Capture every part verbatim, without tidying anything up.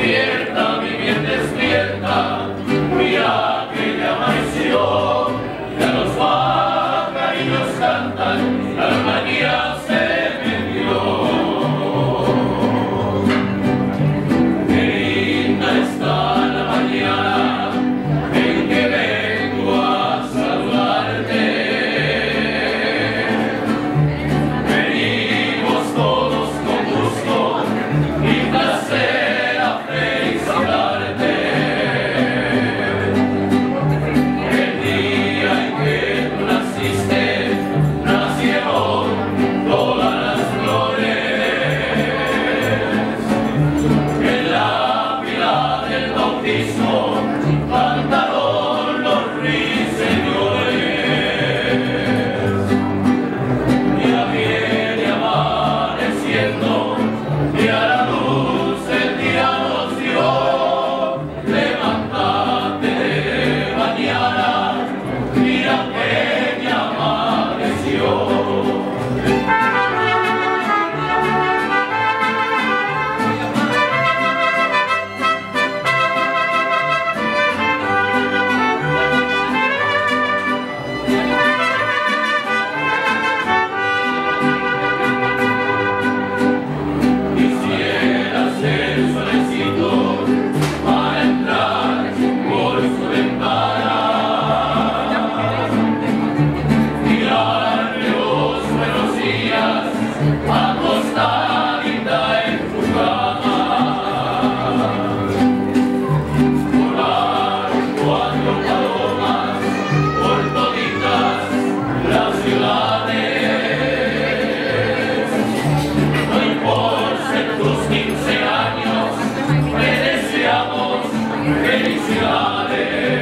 despierta, mi bien despierta, mira que ya amaneció, ya los pajarillos cantan, la armonía se metió. Qué linda está la mañana en que vengo a saludarte. Venimos todos con gusto y placer a felicitarte. El día en que tú naciste, nacieron todas las flores. En la pila del bautismo cantaron los ruiseñores. Ya viene amaneciendo y a la luz el día nos dio. Levántate de mañana, mira que ya amaneció. Quisiera ser el solecito para entrar por su ventana, mirarle los buenos días, acostadita en tu cama, volar cuatro palomas por toditas las ciudades. Hoy por ser tus quince años, te deseamos felicidades.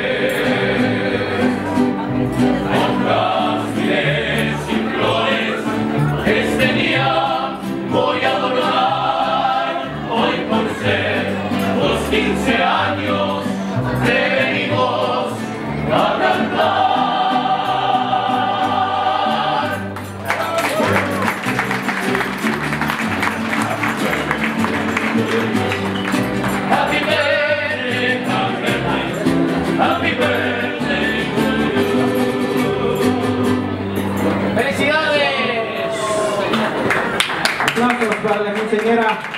Con jazmines y flores, este día voy a adornar. Hoy por ser tus quince años, te venimos a cantar. Happy birthday, happy birthday, happy birthday to you. ¡Felicidades! Aplausos para la quinceañera.